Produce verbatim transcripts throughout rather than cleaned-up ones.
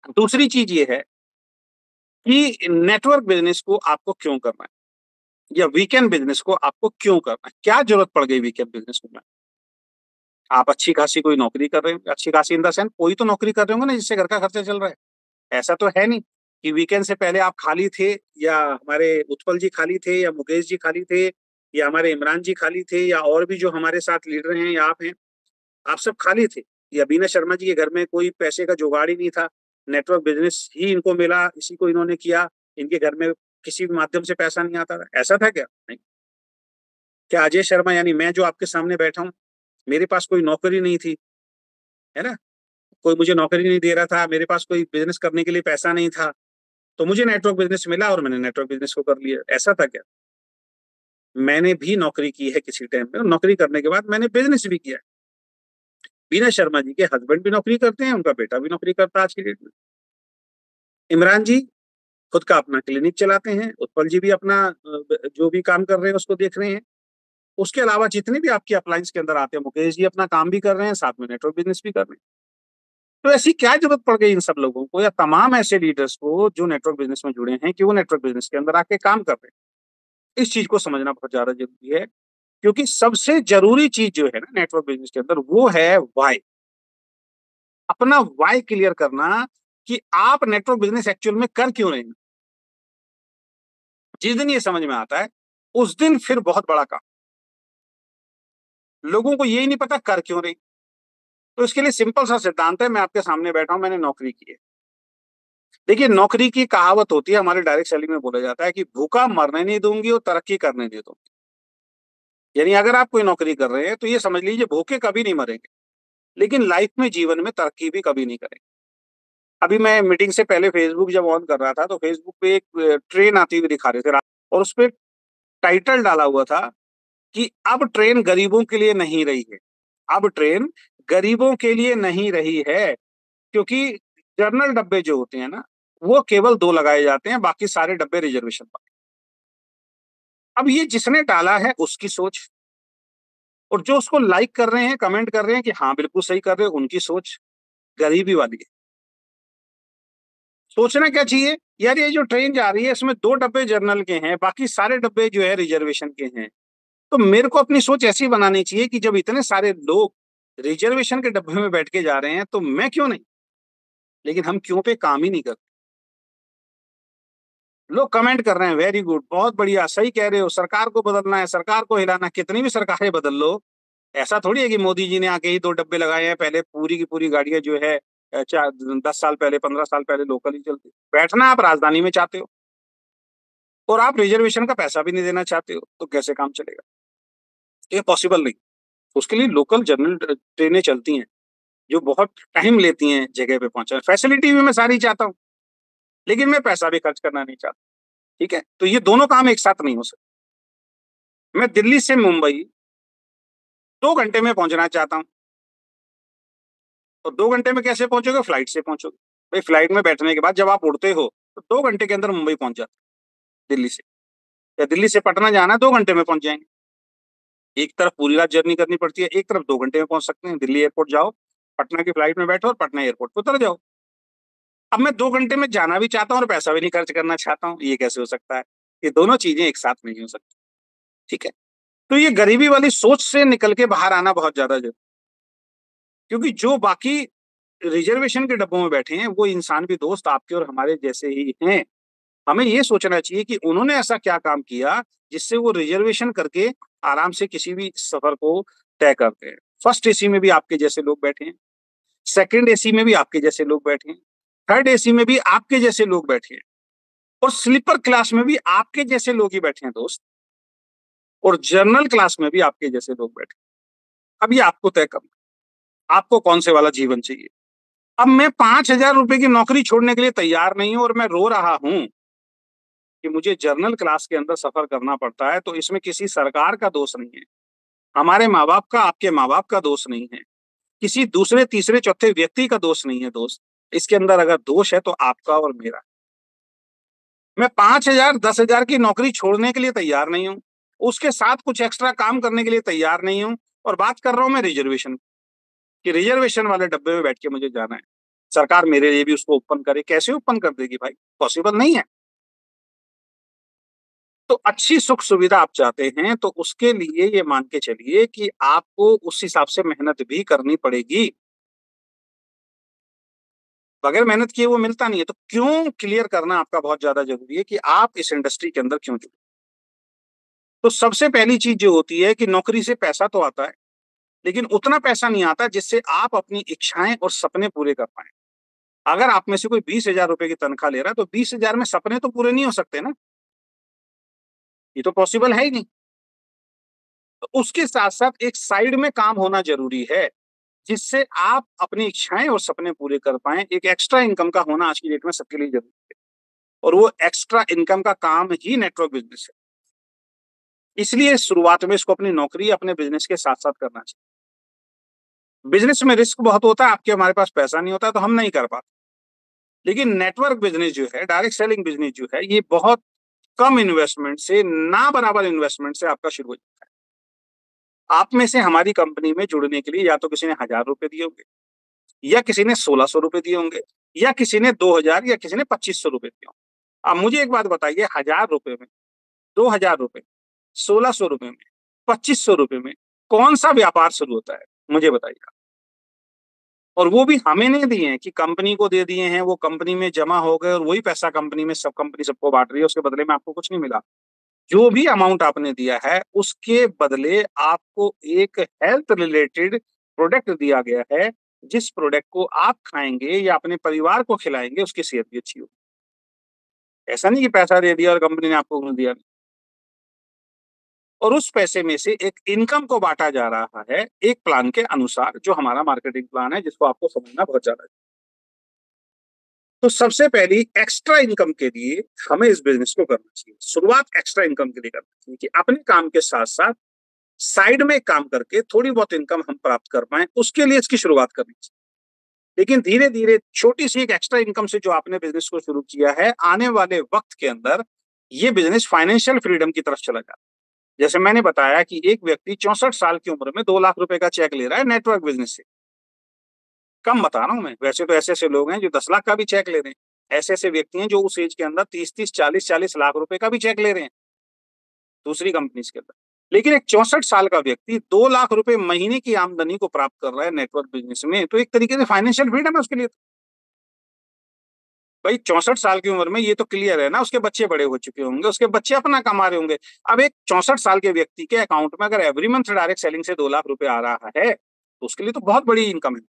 दूसरी चीज ये है कि नेटवर्क बिजनेस को आपको क्यों करना है या वीकेंड बिजनेस को आपको क्यों करना है, क्या जरूरत पड़ गई वीकेंड बिजनेस में। आप अच्छी खासी कोई नौकरी कर रहे हो, अच्छी खासी इन द सेंस कोई तो नौकरी कर रहे होंगे ना जिससे घर का खर्चा चल रहा है। ऐसा तो है नहीं कि वीकेंड से पहले आप खाली थे या हमारे उत्पल जी खाली थे या मुकेश जी खाली थे या हमारे इमरान जी खाली थे या और भी जो हमारे साथ लीडर हैं या आप हैं, आप सब खाली थे। या बीना शर्मा जी के घर में कोई पैसे का जुगाड़ ही नहीं था, नेटवर्क बिजनेस ही इनको मिला, इसी को इन्होंने किया, इनके घर में किसी भी माध्यम से पैसा नहीं आता था। ऐसा था क्या? नहीं। क्या अजय शर्मा यानी मैं जो आपके सामने बैठा हूँ, मेरे पास कोई नौकरी नहीं थी, है ना, कोई मुझे नौकरी नहीं दे रहा था, मेरे पास कोई बिजनेस करने के लिए पैसा नहीं था, तो मुझे नेटवर्क बिजनेस मिला और मैंने नेटवर्क बिजनेस को कर लिया। ऐसा था क्या? मैंने भी नौकरी की है किसी टाइम में, नौकरी करने के बाद मैंने बिजनेस भी किया है। बीना शर्मा जी के हस्बैंड भी नौकरी करते हैं, उनका बेटा भी नौकरी करता है आज की डेट में। इमरान जी खुद का अपना क्लिनिक चलाते हैं, उत्पल जी भी अपना जो भी काम कर रहे हैं उसको देख रहे हैं। उसके अलावा जितने भी आपके अप्लायंस के अंदर आते हैं, मुकेश जी अपना काम भी कर रहे हैं, साथ में नेटवर्क बिजनेस भी कर रहे हैं। तो ऐसी क्या जरूरत पड़ गई इन सब लोगों को या तमाम ऐसे लीडर्स को जो नेटवर्क बिजनेस में जुड़े हैं कि वो नेटवर्क बिजनेस के अंदर आके काम कर रहे हैं। इस चीज को समझना बहुत ज्यादा जरूरी है, क्योंकि सबसे जरूरी चीज जो है ना नेटवर्क बिजनेस के अंदर वो है वाई। अपना वाई क्लियर करना कि आप नेटवर्क बिजनेस एक्चुअल में कर क्यों रहे हैं। जिस दिन ये समझ में आता है उस दिन फिर बहुत बड़ा काम। लोगों को यही नहीं पता कर क्यों रहे। तो इसके लिए सिंपल सा सिद्धांत है, मैं आपके सामने बैठा हूं, मैंने नौकरी की है। देखिए, नौकरी की कहावत होती है, हमारे डायरेक्ट सेलिंग में बोला जाता है कि भूखा मरने नहीं दूंगी और तरक्की करने नहीं दूंगी। यानी अगर आप कोई नौकरी कर रहे हैं तो ये समझ लीजिए भूखे कभी नहीं मरेंगे, लेकिन लाइफ में जीवन में तरक्की भी कभी नहीं करेंगे। अभी मैं मीटिंग से पहले फेसबुक जब ऑन कर रहा था तो फेसबुक पे एक ट्रेन आती हुई दिखा रहे थे और उस पर टाइटल डाला हुआ था कि अब ट्रेन गरीबों के लिए नहीं रही है। अब ट्रेन गरीबों के लिए नहीं रही है, क्योंकि जनरल डब्बे जो होते हैं ना वो केवल दो लगाए जाते हैं, बाकी सारे डब्बे रिजर्वेशन पर। अब ये जिसने डाला है उसकी सोच, और जो उसको लाइक कर रहे हैं, कमेंट कर रहे हैं कि हाँ बिल्कुल सही कर रहे हो, उनकी सोच गरीबी वाली है। सोचना क्या चाहिए यार, ये जो ट्रेन जा रही है इसमें दो डब्बे जनरल के हैं, बाकी सारे डब्बे जो है रिजर्वेशन के हैं। तो मेरे को अपनी सोच ऐसी बनानी चाहिए कि जब इतने सारे लोग रिजर्वेशन के डब्बे में बैठ के जा रहे हैं तो मैं क्यों नहीं। लेकिन हम क्यों पे काम ही नहीं करते। लोग कमेंट कर रहे हैं वेरी गुड, बहुत बढ़िया, सही कह रहे हो, सरकार को बदलना है, सरकार को हिलाना। कितनी भी सरकारें बदल लो, ऐसा थोड़ी है कि मोदी जी ने आके ही दो डब्बे लगाए हैं। पहले पूरी की पूरी गाड़ियां जो है अ, चार दस साल पहले, पंद्रह साल पहले लोकल ही चलती। बैठना आप राजधानी में चाहते हो और आप रिजर्वेशन का पैसा भी नहीं देना चाहते हो, तो कैसे काम चलेगा। ये पॉसिबल नहीं। उसके लिए लोकल जनरल ट्रेनें चलती हैं जो बहुत टाइम लेती हैं जगह पे पहुंचना। फैसिलिटी भी मैं सारी चाहता हूँ, लेकिन मैं पैसा भी खर्च करना नहीं चाहता। ठीक है, तो ये दोनों काम एक साथ नहीं हो सकते। मैं दिल्ली से मुंबई दो घंटे में पहुंचना चाहता हूँ, तो दो घंटे में कैसे पहुंचोगे? फ्लाइट से पहुंचोगे। भाई फ्लाइट में बैठने के बाद जब आप उड़ते हो तो दो घंटे के अंदर मुंबई पहुंच जाते दिल्ली से। या दिल्ली से पटना जाना है, दो घंटे में पहुंच जाएंगे। एक तरफ पूरी रात जर्नी करनी पड़ती है, एक तरफ दो घंटे में पहुंच सकते हैं। दिल्ली एयरपोर्ट जाओ, पटना की फ्लाइट में बैठो और पटना एयरपोर्ट पर उतर जाओ। अब मैं दो घंटे में जाना भी चाहता हूँ और पैसा भी नहीं खर्च करना चाहता हूँ, ये कैसे हो सकता है? ये दोनों चीजें एक साथ नहीं हो सकती। ठीक है, तो ये गरीबी वाली सोच से निकल के बाहर आना बहुत ज्यादा जरूरी, क्योंकि जो बाकी रिजर्वेशन के डब्बों में बैठे हैं वो इंसान भी दोस्त आपके और हमारे जैसे ही हैं। हमें ये सोचना चाहिए कि उन्होंने ऐसा क्या काम किया जिससे वो रिजर्वेशन करके आराम से किसी भी सफर को तय करते हैं। फर्स्ट एसी में भी आपके जैसे लोग बैठे हैं, सेकंड एसी में भी आपके जैसे लोग बैठे हैं, थर्ड एसी में भी आपके जैसे लोग बैठे हैं, और स्लीपर क्लास में भी आपके जैसे लोग ही बैठे हैं दोस्त, और जनरल क्लास में भी आपके जैसे लोग बैठे हैं। अब ये आपको तय करना, आपको कौन से वाला जीवन चाहिए। अब मैं पांच हजार रुपए की नौकरी छोड़ने के लिए तैयार नहीं हूं और मैं रो रहा हूं कि मुझे जर्नल क्लास के अंदर सफर करना पड़ता है, तो इसमें किसी सरकार का दोष नहीं है, हमारे माँ बाप का, आपके माँ बाप का दोष नहीं है, किसी दूसरे तीसरे चौथे व्यक्ति का दोष नहीं है दोस्त। इसके अंदर अगर दोष है तो आपका और मेरा। मैं पांच हजार दस हजार की नौकरी छोड़ने के लिए तैयार नहीं हूँ, उसके साथ कुछ एक्स्ट्रा काम करने के लिए तैयार नहीं हूँ, और बात कर रहा हूं मैं रिजर्वेशन की, रिजर्वेशन वाले डब्बे में बैठ के मुझे जाना है। सरकार मेरे लिए भी उसको ओपन करे, कैसे ओपन कर देगी भाई? पॉसिबल नहीं है। तो अच्छी सुख-सुविधा आप चाहते हैं, तो उसके लिए ये मान के चलिए कि आपको उस हिसाब से मेहनत भी करनी पड़ेगी। बगैर मेहनत किए वो मिलता नहीं है, तो क्यों क्लियर करना आपका बहुत ज़्यादा ज़रूरी है कि आप इस इंडस्ट्री के अंदर क्यों जुड़े। तो सबसे पहली चीज़ जो होती है कि नौकरी से पैसा तो आता है, लेकिन उतना पैसा नहीं आता जिससे आप अपनी इच्छाएँ और सपने पूरे कर पाएँ। अगर आप में से कोई बीस हज़ार रुपए की तनख्वाह ले रहा है, तो बीस हज़ार में सपने तो पूरे नहीं हो सकते ना, ये तो पॉसिबल है ही नहीं। तो उसके साथ-साथ एक साइड में काम होना ज़रूरी है, जिससे आप अपनी इच्छाएँ और सपने पूरे कर पाएँ। एक एक्स्ट्रा इनकम का होना आज की डेट में सबके लिए ज़रूरी है और वो एक्स्ट्रा इनकम का काम ही नेटवर्क बिज़नेस है। इसलिए शुरुआत में इसको अपनी नौकरी, अपने बिज़नेस के साथ-साथ करना चाहिए। बिज़नेस में रिस्क बहुत होता है, आपके हमारे पास पैसा नहीं होता है, तो हम नहीं कर पाते। लेकिन नेटवर्क बिज़नेस जो है, डायरेक्ट सेलिंग बिज़नेस जो है, ये बहुत कम इन्वेस्टमेंट से, ना बराबर इन्वेस्टमेंट से आपका शुरू हो जाता है। आप में से हमारी कंपनी में जुड़ने के लिए या तो किसी ने हज़ार रुपए दिए होंगे, या किसी ने सोलह सौ रुपए दिए होंगे, या किसी ने दो हज़ार या किसी ने पच्चीस सौ रुपए दिए होंगे। अब मुझे एक बात बताइए, हज़ार रुपए में, दो हज़ार रुपए, सोलह सौ रुपए में, पच्चीस सौ रुपए में कौन-सा व्यापार शुरू होता है? मुझे बताइए आप। और वो भी हमें नहीं दिए हैं कि कंपनी को दे दिए हैं, वो कंपनी में जमा हो गए और वही पैसा कंपनी में सब कंपनी सबको बाँट रही है, उसके बदले में आपको कुछ नहीं मिला। जो भी अमाउंट आपने दिया है, उसके बदले आपको एक हेल्थ रिलेटेड प्रोडक्ट दिया गया है, जिस प्रोडक्ट को आप खाएँगे या अपने परिवार को खिलाएँगे, उसकी सेहत भी अच्छी होगी। ऐसा नहीं कि पैसा दे दिया और कंपनी ने आपको कुछ दिया नहीं। और उस पैसे में से एक इनकम को बाँटा जा रहा है, एक प्लान के अनुसार, जो हमारा मार्केटिंग प्लान है, जिसको आपको समझना बहुत ज़्यादा है। तो सबसे पहली एक्स्ट्रा इनकम के लिए हमें इस बिज़नेस को करना चाहिए। शुरुआत एक्स्ट्रा इनकम के लिए करना चाहिए कि अपने काम के साथ-साथ साइड में काम करके थोड़ी बहुत इनकम हम प्राप्त कर पाएँ, उसके लिए इसकी शुरुआत करनी चाहिए। लेकिन धीरे-धीरे छोटी-सी एक एक्स्ट्रा इनकम से जो आपने बिज़नेस को शुरू किया है, आने वाले वक़्त के अंदर ये बिज़नेस फाइनेंशियल फ्रीडम की तरफ चला जाता है। जैसे मैंने बताया कि एक व्यक्ति चौसठ साल की उम्र में दो लाख रुपए का चेक ले रहा है नेटवर्क बिज़नेस से। कम बता रहा हूँ मैं, वैसे तो ऐसे-ऐसे लोग हैं जो दस लाख का भी चेक ले रहे हैं। ऐसे-ऐसे व्यक्ति हैं जो उस एज के अंदर तीस तीस, चालीस चालीस लाख रुपए का भी चेक ले रहे हैं, दूसरी कंपनीज़ के अंदर। लेकिन एक चौसठ साल का व्यक्ति दो लाख रुपए महीने की आमदनी को प्राप्त कर रहा है नेटवर्क बिज़नेस में, तो एक तरीके से फाइनेंशियल फ्रीडम है उसके लिए तो। भाई चौसठ साल की उम्र में ये तो क्लियर है ना, उसके बच्चे बड़े हो चुके होंगे, उसके बच्चे अपना कमा रहे होंगे। अब एक चौसठ साल के व्यक्ति के अकाउंट में अगर एवरी मंथ डायरेक्ट सेलिंग से दो लाख रुपए आ रहा है, तो उसके लिए तो बहुत बड़ी इनकम है।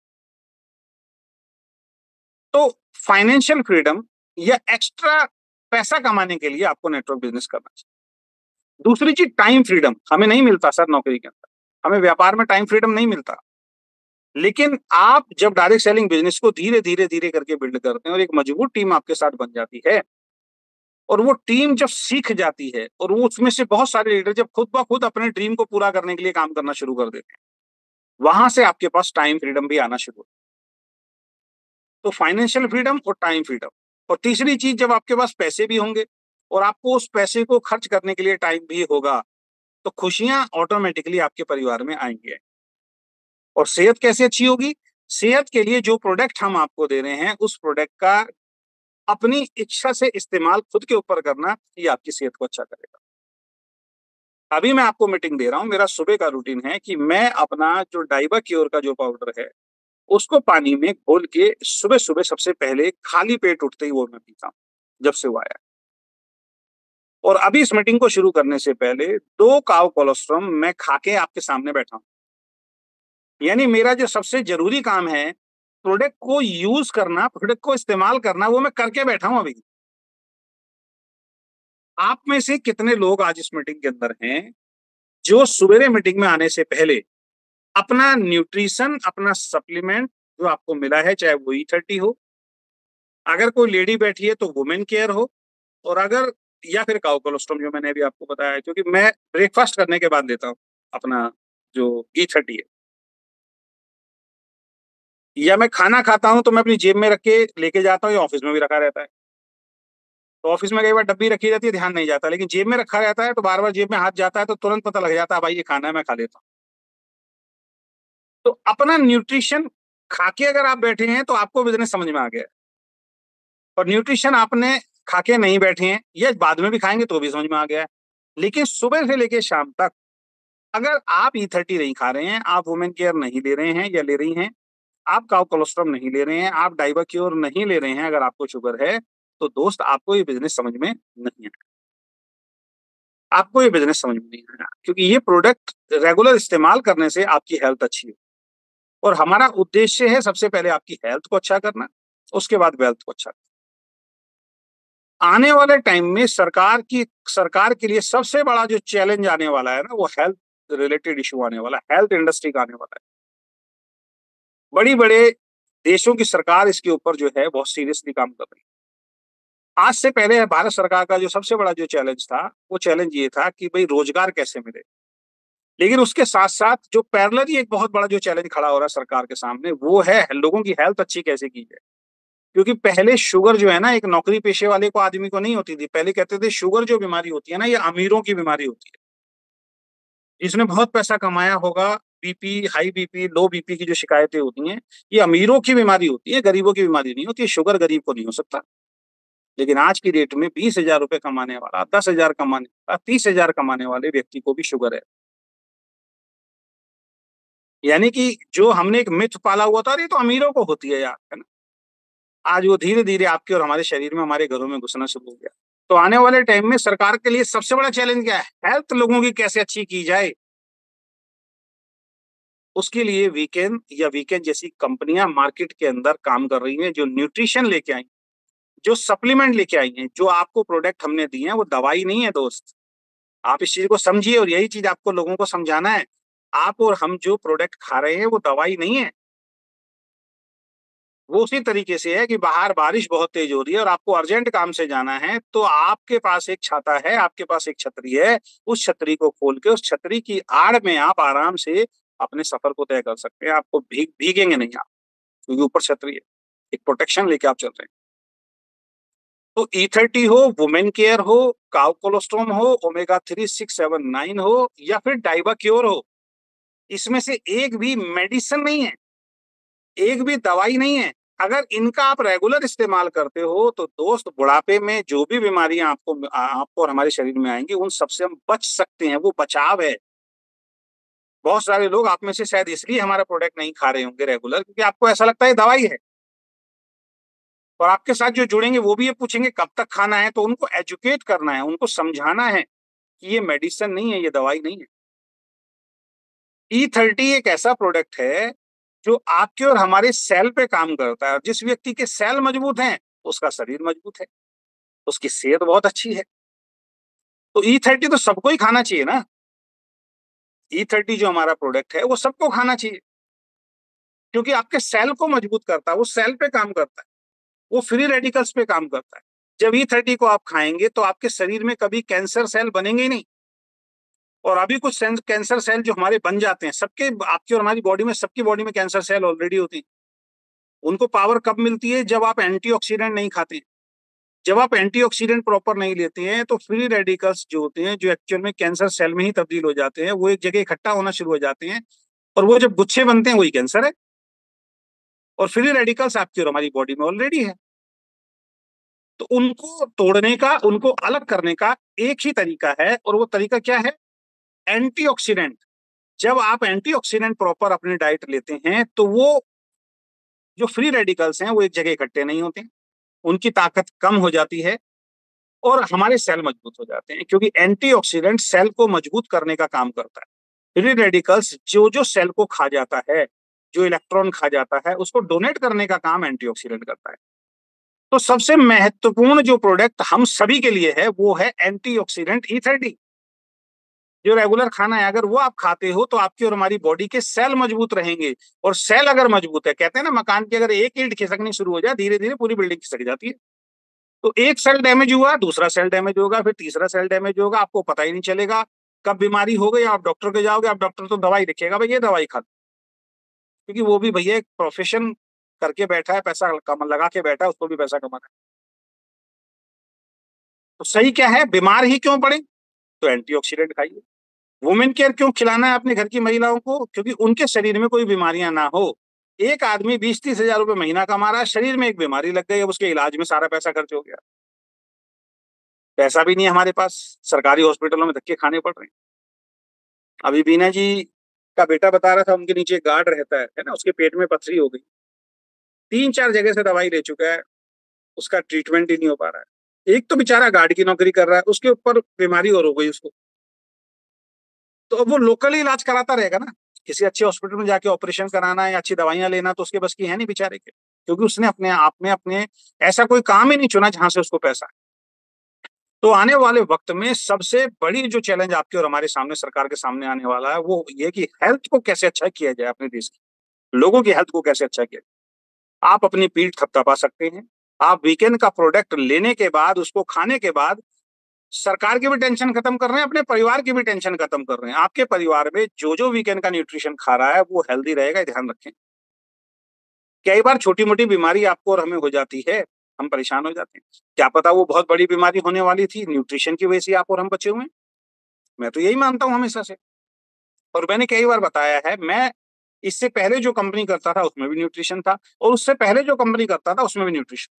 तो फाइनेंशियल फ्रीडम या एक्स्ट्रा पैसा कमाने के लिए आपको नेटवर्क बिज़नेस करना चाहिए। दूसरी चीज़ टाइम फ्रीडम, हमें नहीं मिलता सर नौकरी के अंदर। हमें व्यापार में टाइम फ्रीडम नहीं मिलता। लेकिन आप जब डायरेक्ट सेलिंग बिज़नेस को धीरे-धीरे, धीरे करके बिल्ड करते हैं और एक मजबूत टीम आपके साथ बन जाती है और वो टीम जब सीख जाती है और वो उसमें से बहुत सारे लीडर जब खुद ब खुद अपने ड्रीम को पूरा करने के लिए काम करना शुरू कर देते हैं, वहाँ से आपके पास टाइम फ्रीडम भी आना शुरू होता है। तो फाइनेंशियल फ्रीडम और टाइम फ्रीडम। और तीसरी चीज़, जब आपके पास पैसे भी होंगे और आपको उस पैसे को खर्च करने के लिए टाइम भी होगा, तो खुशियाँ ऑटोमैटिकली आपके परिवार में आएँगी। और सेहत कैसे अच्छी होगी? सेहत के लिए जो प्रोडक्ट हम आपको दे रहे हैं, उस प्रोडक्ट का अपनी इच्छा से इस्तेमाल खुद के ऊपर करना, ये आपकी सेहत को अच्छा करेगा। अभी मैं आपको मीटिंग दे रहा हूँ, मेरा सुबह का रूटीन है कि मैं अपना जो डाइबा क्योर का जो पाउडर है, उसको पानी में घोल के सुबह-सुबह सबसे पहले खाली पेट उठते ही वो मैं पीता हूँ, जब से वो आया है। और अभी इस मीटिंग को शुरू करने से पहले दो काव कोलोस्ट्रम मैं खा के आपके सामने बैठा हूँ। यानी मेरा जो सबसे ज़रूरी काम है, प्रोडक्ट को यूज़ करना, प्रोडक्ट को इस्तेमाल करना, वो मैं करके बैठा हूँ अभी। आप में से कितने लोग आज इस मीटिंग के अंदर हैं, जो सवेरे मीटिंग में आने से पहले अपना न्यूट्रिशन, अपना सप्लीमेंट जो आपको मिला है, चाहे वो ई थर्टी हो, अगर कोई लेडी बैठी है तो वुमेन केयर हो, और अगर या फिर काउ कोलोस्ट्रम जो मैंने अभी आपको बताया है, क्योंकि मैं ब्रेकफ़ास्ट करने के बाद लेता हूँ अपना जो ई थर्टी है। या मैं खाना खाता हूँ तो मैं अपनी जेब में रख के लेके जाता हूँ, या ऑफ़िस में भी रखा रहता है। तो ऑफ़िस में कई बार डब्बी रखी रहती है, ध्यान नहीं जाता, लेकिन जेब में रखा रहता है तो बार-बार जेब में हाथ जाता है तो तुरंत पता लग जाता है, भाई ये खाना है, मैं खा लेता हूँ। तो अपना न्यूट्रिशन खा के अगर आप बैठे हैं तो आपको बिजनेस समझ में आ गया, और न्यूट्रिशन आपने खा के नहीं बैठे हैं, या बाद में भी खाएंगे तो भी समझ में आ गया है। लेकिन सुबह से लेके शाम तक अगर आप ई थर्टी नहीं खा रहे हैं, आप वुमेन केयर नहीं ले रहे हैं या ले रही हैं, आप काउ कोलोस्ट्रम नहीं ले रहे हैं, आप डाइबाक्योर नहीं ले रहे हैं, अगर आपको शुगर है, तो दोस्त आपको ये बिजनेस समझ में नहीं है। आपको ये बिजनेस समझ में नहीं आएगा, क्योंकि ये प्रोडक्ट रेगुलर इस्तेमाल करने से आपकी हेल्थ अच्छी हो, और हमारा उद्देश्य है सबसे पहले आपकी हेल्थ को अच्छा करना, उसके बाद वेल्थ को अच्छा करना। आने वाले टाइम में सरकार की सरकार के लिए सबसे बड़ा जो चैलेंज आने वाला है ना, वो हेल्थ रिलेटेड इशू आने वाला है, हेल्थ इंडस्ट्री का आने वाला है। बड़ी बड़े देशों की सरकार इसके ऊपर जो है बहुत सीरियसली काम कर रही है। आज से पहले भारत सरकार का जो सबसे बड़ा जो चैलेंज था, वो चैलेंज ये था कि भाई रोजगार कैसे मिले। लेकिन उसके साथ-साथ जो पैरेलली एक बहुत बड़ा जो चैलेंज खड़ा हो रहा है सरकार के सामने, वो है लोगों की हेल्थ अच्छी कैसे की जाए। क्योंकि पहले शुगर जो है ना, एक नौकरी पेशे वाले को आदमी को नहीं होती थी। पहले कहते थे शुगर जो बीमारी होती है ना, ये अमीरों की बीमारी होती है। जिसने बहुत पैसा कमाया होगा, BP, high BP, low BP की जो शिकायतें होती हैं, ये अमीरों की बीमारी होती है, गरीबों की बीमारी नहीं होती है। शुगर गरीब को नहीं हो सकता। लेकिन आज की डेट में बीस हज़ार रुपए कमाने वाला, दस हज़ार कमाने वाला, तीस हज़ार कमाने वाले व्यक्ति को भी शुगर है। यानी कि जो हमने एक मिथ पाला हुआ था, अरे ये तो अमीरों को होती है यार, है ना? आज वो धीरे-धीरे आपके और हमारे शरीर में, हमारे घरों में घुसना शुरू हो गया। तो आने वाले टाइम में सरकार के लिए सबसे बड़ा चैलेंज क्या है? हेल्थ लोगों की कैसे अच्छी की जाए? उसके लिए वीकेन या वीकेन जैसी कंपनियां मार्केट के अंदर काम कर रही हैं, जो न्यूट्रिशन लेके आई, जो सप्लीमेंट लेके आई हैं, जो आपको प्रोडक्ट हमने दिए हैं, वो दवाई नहीं है दोस्त। आप इस चीज को समझिए, और यही चीज आपको लोगों को समझाना है। आप और हम जो प्रोडक्ट खा रहे हैं, वो दवाई नहीं है। वो उसी तरीके से है कि बाहर बारिश बहुत तेज हो रही है और आपको अर्जेंट काम से जाना है, तो आपके पास एक छाता है, आपके पास एक छतरी है, उस छतरी को खोल के उस छतरी की आड़ में आप आराम से अपने सफर को तय कर सकते हैं। आपको भीग भीगेंगे नहीं आप, क्योंकि ऊपर छतरी है। एक प्रोटेक्शन लेके आप चल रहे हैं। तो ई थर्टी हो, वुमेन केयर हो, काउ कोलोस्ट्रोम हो, omega three six seven nine हो, या फिर डाइबाक्योर हो, इसमें से एक भी मेडिसिन नहीं है, एक भी दवाई नहीं है। अगर इनका आप रेगुलर इस्तेमाल करते हो, तो दोस्त बुढ़ापे में जो भी बीमारियां आपको आपको और हमारे शरीर में आएंगी, उन सबसे हम बच सकते हैं। वो बचाव है। बहुत सारे लोग आप में से शायद इसलिए हमारा प्रोडक्ट नहीं खा रहे होंगे रेगुलर, क्योंकि आपको ऐसा लगता है दवाई है। और आपके साथ जो जुड़ेंगे वो भी ये पूछेंगे कब तक खाना है, तो उनको एजुकेट करना है, उनको समझाना है कि ये मेडिसिन नहीं है, ये दवाई नहीं है। ई थर्टी एक ऐसा प्रोडक्ट है जो आपके और हमारे सेल पे काम करता है। जिस व्यक्ति के सेल मजबूत हैं, उसका शरीर मजबूत है, उसकी सेहत बहुत अच्छी है। तो ई थर्टी तो सबको ही खाना चाहिए ना। ई थर्टी जो हमारा प्रोडक्ट है, वो सबको खाना चाहिए, क्योंकि आपके सेल को मजबूत करता है, वो सेल पे काम करता है, वो फ्री रेडिकल्स पे काम करता है। जब ई थर्टी को आप खाएंगे, तो आपके शरीर में कभी कैंसर सेल बनेंगे ही नहीं। और अभी कुछ कैंसर सेल जो हमारे बन जाते हैं, सबके आपकी और हमारी बॉडी में, सबकी बॉडी में कैंसर सेल ऑलरेडी होती है। उनको पावर कब मिलती है? जब आप एंटीऑक्सीडेंट नहीं खाते। जब आप एंटीऑक्सीडेंट प्रॉपर नहीं लेते हैं, तो फ्री रेडिकल्स जो होते हैं, जो एक्चुअल में कैंसर सेल में ही तब्दील हो जाते हैं, वो एक जगह इकट्ठा होना शुरू हो जाते हैं, और वो जब गुच्छे बनते हैं, वही कैंसर है। और फ्री रेडिकल्स आपकी और हमारी बॉडी में ऑलरेडी है। तो उनको तोड़ने का, उनको अलग करने का एक ही तरीका है, और वो तरीका क्या है? एंटीऑक्सीडेंट। जब आप एंटीऑक्सीडेंट प्रॉपर अपनी डाइट लेते हैं, तो वो जो फ्री रेडिकल्स हैं, वो एक जगह इकट्ठे नहीं होते, उनकी ताकत कम हो जाती है, और हमारे सेल मजबूत हो जाते हैं, क्योंकि एंटीऑक्सीडेंट सेल को मजबूत करने का काम करता है। फ्री रेडिकल्स जो जो सेल को खा जाता है, जो इलेक्ट्रॉन खा जाता है, उसको डोनेट करने का काम एंटीऑक्सीडेंट करता है। तो सबसे महत्वपूर्ण जो प्रोडक्ट हम सभी के लिए है, वो है एंटीऑक्सीडेंट ई थर्टी। जो रेगुलर खाना है, अगर वो आप खाते हो, तो आपकी और हमारी बॉडी के सेल मजबूत रहेंगे। और सेल अगर मजबूत है, कहते हैं ना मकान की अगर एक ईंट खिसकनी शुरू हो जाए, धीरे धीरे पूरी बिल्डिंग खिसक जाती है। तो एक सेल डैमेज हुआ, दूसरा सेल डैमेज होगा, फिर तीसरा सेल डैमेज होगा, आपको पता ही नहीं चलेगा कब बीमारी हो गई। आप डॉक्टर के जाओगे, आप डॉक्टर तो दवाई लिखेगा, भाई ये दवाई खा, क्योंकि वो भी भैया एक प्रोफेशन करके बैठा है, पैसा कम लगा के बैठा है, उसको भी पैसा कमाना है। तो सही क्या है? बीमार ही क्यों पड़े? तो एंटीऑक्सीडेंट खाइए। वुमेन केयर क्यों खिलाना है अपने घर की महिलाओं को? क्योंकि उनके शरीर में कोई बीमारियां ना हो। एक आदमी बीस तीस हजार रुपए महीना कमा रहा है, शरीर में एक बीमारी लग गई, अब उसके इलाज में सारा पैसा खर्च हो गया। पैसा भी नहीं है हमारे पास, सरकारी हॉस्पिटलों में धक्के खाने पड़ रहे हैं। अभी बीना जी का बेटा बता रहा था, उनके नीचे एक गार्ड रहता है है ना, उसके पेट में पथरी हो गई, तीन चार जगह से दवाई ले चुका है, उसका ट्रीटमेंट ही नहीं हो पा रहा है। एक तो बेचारा गार्ड की नौकरी कर रहा है, उसके ऊपर बीमारी और हो गई उसको, तो अब वो लोकल ही इलाज कराता रहेगा ना। किसी अच्छे हॉस्पिटल में जाके ऑपरेशन कराना है या अच्छी दवाइयां लेना तो उसके बस की है नहीं बेचारे के, क्योंकि उसने अपने आप में अपने ऐसा कोई काम ही नहीं चुना जहां से उसको पैसा है। तो आने वाले वक्त में सबसे बड़ी जो चैलेंज आपके और हमारे सामने, सरकार के सामने आने वाला है, वो ये कि हेल्थ को कैसे अच्छा किया जाए, अपने देश की लोगों की हेल्थ को कैसे अच्छा किया जाए। आप अपनी पीठ थपथपा सकते हैं, आप वीकेंड का प्रोडक्ट लेने के बाद, उसको खाने के बाद सरकार की भी टेंशन खत्म कर रहे हैं, अपने परिवार की भी टेंशन खत्म कर रहे हैं। आपके परिवार में जो जो वीकेंड का न्यूट्रिशन खा रहा है वो हेल्दी रहेगा, ध्यान रखें। कई बार छोटी मोटी बीमारी आपको और हमें हो जाती है, हम परेशान हो जाते हैं, क्या पता वो बहुत बड़ी बीमारी होने वाली थी, न्यूट्रिशन की वजह से आप और हम बचे हुए हैं। मैं तो यही मानता हूं हमेशा से, और मैंने कई बार बताया है, मैं इससे पहले जो कंपनी करता था उसमें भी न्यूट्रिशन था, और उससे पहले जो कंपनी करता था उसमें भी न्यूट्रिशन,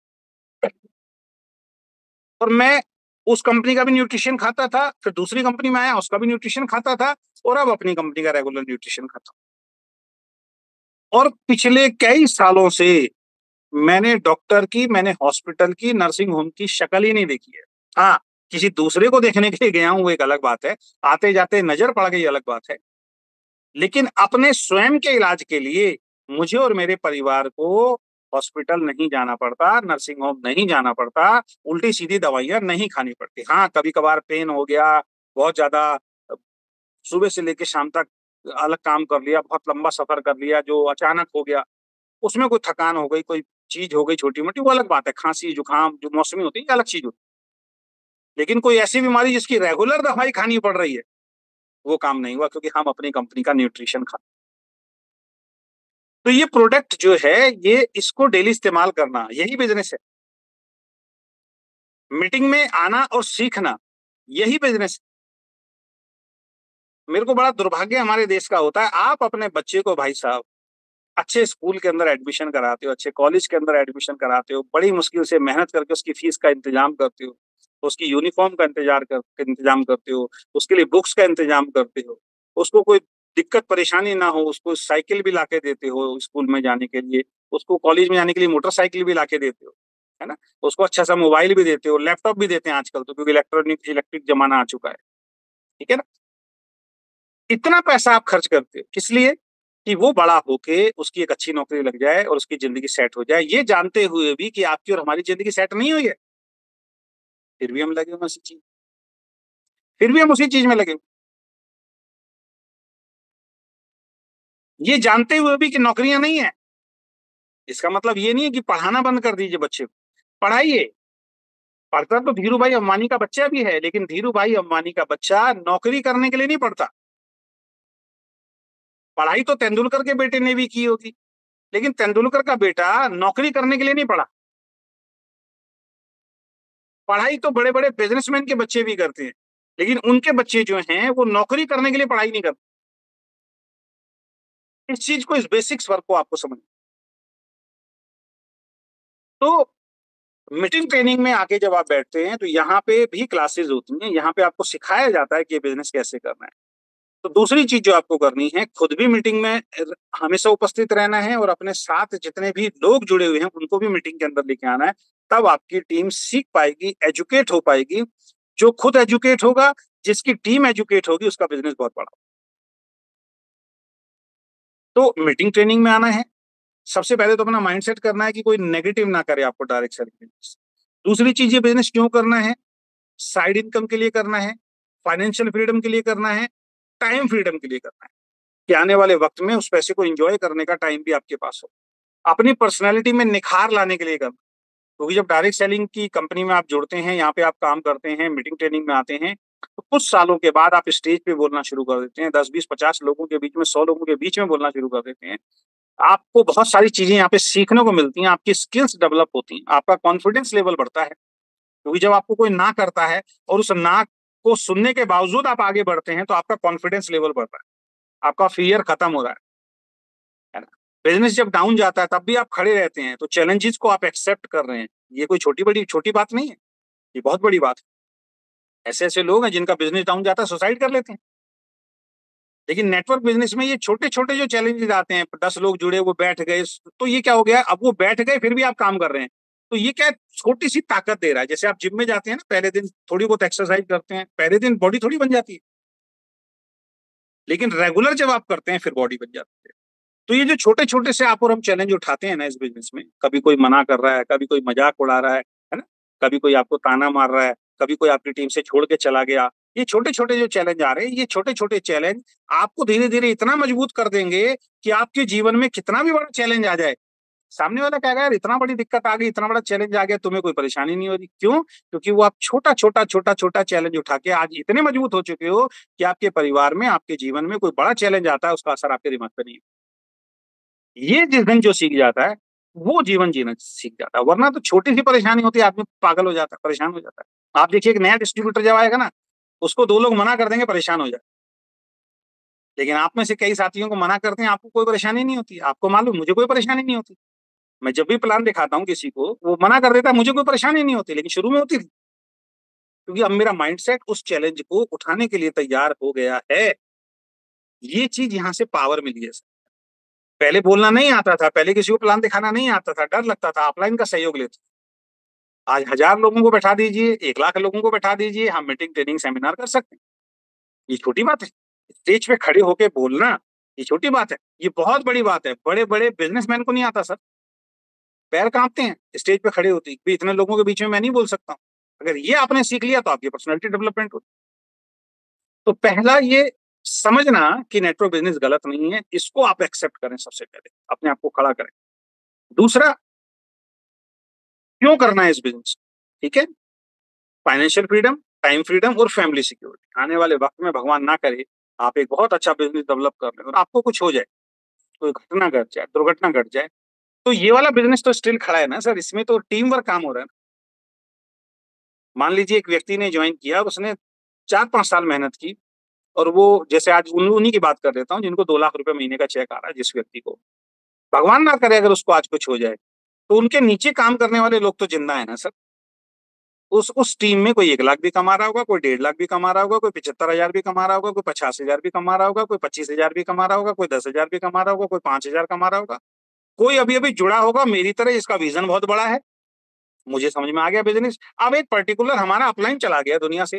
और मैं उस कंपनी का भी न्यूट्रिशन खाता था, फिर दूसरी कंपनी में आया उसका भी न्यूट्रिशन खाता था, और अब अपनी कंपनी का रेगुलर न्यूट्रिशन खाता हूं। और पिछले कई सालों से मैंने डॉक्टर की, मैंने हॉस्पिटल की, नर्सिंग होम की शक्ल ही नहीं देखी है। हाँ, किसी दूसरे को देखने के लिए गया हूं वो एक अलग बात है, आते जाते नजर पड़ गई अलग बात है, लेकिन अपने स्वयं के इलाज के लिए मुझे और मेरे परिवार को हॉस्पिटल नहीं जाना पड़ता, नर्सिंग होम नहीं जाना पड़ता, उल्टी सीधी दवाइयां नहीं खानी पड़ती। हाँ, कभी कभार पेन हो गया, बहुत ज्यादा सुबह से लेकर शाम तक अलग काम कर लिया, बहुत लंबा सफर कर लिया जो अचानक हो गया, उसमें कोई थकान हो गई, कोई चीज हो गई छोटी मोटी, वो अलग बात है। खांसी जुकाम जो मौसमी होती है अलग चीज होती है, लेकिन कोई ऐसी बीमारी जिसकी रेगुलर दवाई खानी पड़ रही है, वो काम नहीं हुआ, क्योंकि हम अपनी कंपनी का न्यूट्रिशन खा। तो ये प्रोडक्ट जो है, ये इसको डेली इस्तेमाल करना, यही बिजनेस है। मीटिंग में आना और सीखना, यही बिजनेस है। मेरे को बड़ा दुर्भाग्य हमारे देश का होता है, आप अपने बच्चे को भाई साहब अच्छे स्कूल के अंदर एडमिशन कराते हो, अच्छे कॉलेज के अंदर एडमिशन कराते हो, बड़ी मुश्किल से मेहनत करके उसकी फीस का इंतजाम करते हो, उसकी यूनिफॉर्म का इंतजार कर इंतजाम करते हो, उसके लिए बुक्स का इंतजाम करते हो, उसको कोई दिक्कत परेशानी ना हो, उसको साइकिल भी लाके देते हो स्कूल में जाने के लिए, उसको कॉलेज में जाने के लिए मोटरसाइकिल भी लाके देते हो, है ना, उसको अच्छा सा मोबाइल भी देते हो, लैपटॉप भी देते हैं आजकल तो, क्योंकि इलेक्ट्रॉनिक इलेक्ट्रिक जमाना आ चुका है। ठीक है ना, इतना पैसा आप खर्च करते हो किस लिए? कि वो बड़ा होके उसकी एक अच्छी नौकरी लग जाए और उसकी जिंदगी सेट हो जाए, ये जानते हुए भी कि आपकी और हमारी जिंदगी सेट नहीं हुई है, फिर भी हम लगे हुए उसी चीज फिर भी हम उसी चीज में लगे हुए। ये जानते हुए भी कि नौकरियां नहीं है, इसका मतलब ये नहीं है कि पढ़ाना बंद कर दीजिए बच्चे को, पढ़ाइए। पढ़ता तो धीरू भाई अंबानी का बच्चा भी है, लेकिन धीरू भाई अंबानी का बच्चा नौकरी करने के लिए नहीं पढ़ता। पढ़ाई तो तेंदुलकर के बेटे ने भी की होगी, लेकिन तेंदुलकर का बेटा नौकरी करने के लिए नहीं पढ़ा। पढ़ाई तो बड़े बड़े बिजनेसमैन के बच्चे भी करते हैं, लेकिन उनके बच्चे जो हैं वो नौकरी करने के लिए पढ़ाई नहीं करते। इस चीज को, इस बेसिक्स वर्क को आपको समझ। तो मीटिंग ट्रेनिंग में आके जब आप बैठते हैं तो यहाँ पे भी क्लासेस होती हैं, यहाँ पे आपको सिखाया जाता है कि ये बिजनेस कैसे करना है। तो दूसरी चीज जो आपको करनी है, खुद भी मीटिंग में हमेशा उपस्थित रहना है, और अपने साथ जितने भी लोग जुड़े हुए हैं उनको भी मीटिंग के अंदर लेके आना है। तब आपकी टीम सीख पाएगी, एजुकेट हो पाएगी। जो खुद एजुकेट होगा, जिसकी टीम एजुकेट होगी, उसका बिजनेस बहुत बड़ा। तो मीटिंग ट्रेनिंग में आना है, सबसे पहले तो अपना माइंडसेट करना है कि कोई नेगेटिव ना करे आपको डायरेक्ट सेलिंग। दूसरी चीज, ये बिजनेस क्यों करना है? साइड इनकम के लिए करना है, फाइनेंशियल फ्रीडम के लिए करना है, टाइम फ्रीडम के लिए करना है, कि आने वाले वक्त में उस पैसे को एंजॉय करने का टाइम भी आपके पास हो, अपनी पर्सनैलिटी में निखार लाने के लिए करना। क्योंकि जब डायरेक्ट सेलिंग की कंपनी में आप जुड़ते हैं, यहाँ पे आप काम करते हैं, मीटिंग ट्रेनिंग में आते हैं, तो कुछ सालों के बाद आप स्टेज पे बोलना शुरू कर देते हैं, दस बीस पचास लोगों के बीच में, सौ लोगों के बीच में बोलना शुरू कर देते हैं। आपको बहुत सारी चीजें यहाँ पे सीखने को मिलती हैं, आपकी स्किल्स डेवलप होती हैं, आपका कॉन्फिडेंस लेवल बढ़ता है। क्योंकि जब आपको कोई ना करता है और उस ना को सुनने के बावजूद आप आगे बढ़ते हैं, तो आपका कॉन्फिडेंस लेवल बढ़ता है, आपका फियर खत्म हो रहा है है ना। बिजनेस जब डाउन जाता है तब भी आप खड़े रहते हैं, तो चैलेंजेस को आप एक्सेप्ट कर रहे हैं। ये कोई छोटी बड़ी छोटी बात नहीं है, ये बहुत बड़ी बात है। ऐसे ऐसे लोग हैं जिनका बिजनेस डाउन जाता है, सुसाइड कर लेते हैं। लेकिन नेटवर्क बिजनेस में ये छोटे-छोटे जो चैलेंजेस आते हैं, दस लोग जुड़े, वो बैठ गए, तो ये क्या हो गया, अब वो बैठ गए फिर भी आप काम कर रहे हैं। तो ये क्या छोटी-सी ताकत दे रहा है। जैसे आप जिम में जाते हैं ना, पहले दिन थोड़ी बहुत एक्सरसाइज करते हैं, पहले दिन बॉडी थोड़ी बन जाती है। लेकिन रेगुलर जब आप करते हैं फिर बॉडी बन जाती है। तो ये जो छोटे-छोटे से आप और हम चैलेंज उठाते हैं ना इस बिजनेस में, कभी कोई मना कर रहा है, कभी कोई मजाक उड़ा रहा है, है ना? कभी कोई आपको ताना मार रहा है, कभी कोई आपकी टीम से छोड़ के चला गया। ये छोटे-छोटे जो चैलेंज आ रहे हैं, ये छोटे-छोटे चैलेंज आपको धीरे-धीरे इतना मजबूत कर देंगे कि आपके जीवन में कितना भी बड़ा चैलेंज आ जाए, सामने वाला कहेगा यार इतना बड़ी दिक्कत आ गई, इतना बड़ा चैलेंज आ गया, तुम्हें कोई परेशानी नहीं हो रही। क्यों? क्योंकि वो आप छोटा-छोटा, छोटा-छोटा चैलेंज उठा के आज इतने मजबूत हो चुके हो कि आपके परिवार में, आपके जीवन में कोई बड़ा चैलेंज आता है, उसका असर आपके दिमाग पे नहीं। ये जिस दिन जो सीख जाता है, वो जीवन जीना सीख जाता है, वरना तो छोटी-सी परेशानी होती है, आदमी पागल हो जाता है, परेशान हो जाता है। आप देखिए एक नया डिस्ट्रीब्यूटर जब आएगा ना, उसको दो लोग मना कर देंगे, परेशान हो जाए। लेकिन आप में से कई साथियों को मना करते हैं, आपको कोई परेशानी नहीं होती। आपको मालूम मुझे कोई परेशानी नहीं होती। मैं जब भी प्लान दिखाता हूँ किसी को, वो मना कर देता है, मुझे कोई परेशानी नहीं होती, लेकिन शुरू में होती थी। क्योंकि अब मेरा माइंडसेट उस चैलेंज को उठाने के लिए तैयार हो गया है। ये चीज़ यहाँ से पावर मिली है। पहले बोलना नहीं आता था, पहले किसी को प्लान दिखाना नहीं आता था, डर लगता था, ऑफलाइन का सहयोग लेते। आज हज़ार लोगों को बैठा दीजिए, एक लाख लोगों को बैठा दीजिए, हम मीटिंग, ट्रेनिंग, सेमिनार कर सकते हैं। ये छोटी बात है। स्टेज पे खड़े होके बोलना, ये छोटी बात है, ये बहुत बड़ी बात है। बड़े-बड़े बिज़नेसमैन को नहीं आता सर। पैर काँपते हैं, स्टेज पे खड़े होते ही, कि इतने लोगों के बीच में मैं नहीं बोल सकता हूँ। अगर ये आपने सीख लिया तो आपकी पर्सनैलिटी डेवलपमेंट होगी। तो पहला ये समझना कि नेटवर्क बिज़नेस गलत नहीं है, इसको आप एक्सेप्ट करें सबसे पहले, अपने आप को खड़ा करें। दूसरा, क्यों करना है इस बिज़नेस? ठीक है? फाइनेंशियल फ्रीडम, टाइम फ्रीडम और फैमिली सिक्योरिटी। आने वाले वक़्त में भगवान ना करे, आप एक बहुत अच्छा बिज़नेस डेवलप कर लें और आपको कुछ हो जाए, कोई घटना घट जाए, दुर्घटना घट जाए, तो ये वाला बिज़नेस तो स्टिल खड़ा है ना सर, इसमें तो टीम वर्क काम हो रहा है ना। मान लीजिए एक व्यक्ति ने जॉइन किया, उसने चार पाँच साल मेहनत की और वो जैसे आज उन उन्हीं की बात कर लेता हूँ जिनको दो लाख रुपए महीने का चेक आ रहा है जिस व्यक्ति को। भगवान ना करे अगर उसको आज कुछ हो जाए, तो उनके नीचे काम करने वाले लोग तो ज़िंदा हैं ना सर। उस उस टीम में कोई एक लाख भी कमा रहा होगा, कोई डेढ़ लाख भी कमा रहा होगा, कोई पचहत्तर हज़ार भी कमा रहा होगा, कोई पचास हज़ार भी कमा रहा होगा, कोई पच्चीस हज़ार भी कमा रहा होगा, कोई दस हज़ार भी कमा रहा होगा, कोई पाँच हज़ार कमा रहा होगा। कोई अभी-अभी जुड़ा होगा मेरी तरह, इसका विज़न बहुत बड़ा है, मुझे समझ में आ गया बिज़नेस। अब एक पर्टिकुलर हमारा अपलाइन चला गया दुनिया से,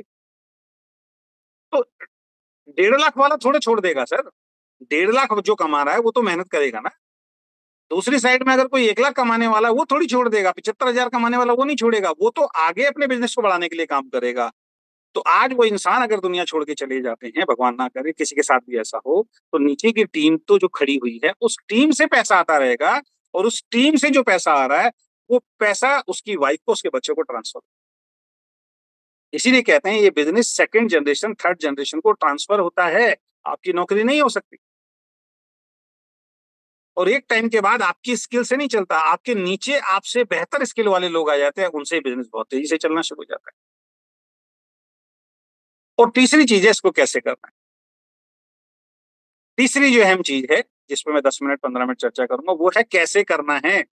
तो डेढ़ लाख वाला थोड़े छोड़ देगा सर। डेढ़ लाख जो कमा रहा है वो तो मेहनत करेगा ना। दूसरी साइड में अगर कोई एक लाख कमाने वाला है वो थोड़ी छोड़ देगा, पचहत्तर हज़ार कमाने वाला वो नहीं छोड़ेगा, वो तो आगे अपने बिज़नेस को बढ़ाने के लिए काम करेगा। तो आज वो इंसान अगर दुनिया छोड़ के चले जाते हैं, भगवान ना करे किसी के साथ भी ऐसा हो, तो नीचे की टीम तो जो खड़ी हुई है, उस टीम से पैसा आता रहेगा और उस टीम से जो पैसा आ रहा है, वो पैसा उसकी वाइफ को, उसके बच्चों को ट्रांसफर। इसीलिए कहते हैं ये business second generation, third generation को ट्रांसफर होता है, आपकी नौकरी नहीं हो सकती। और एक टाइम के बाद आपकी स्किल से नहीं चलता, आपके नीचे आपसे बेहतर स्किल वाले लोग आ जाते हैं, उनसे बिज़नेस बहुत तेज़ी से चलना शुरू हो जाता है। और तीसरी चीज़ है इसको कैसे करना है। तीसरी जो अहम चीज़ है, जिस पे मैं दस मिनट पंद्रह मिनट चर्चा करूँगा, वो है कैसे करना है।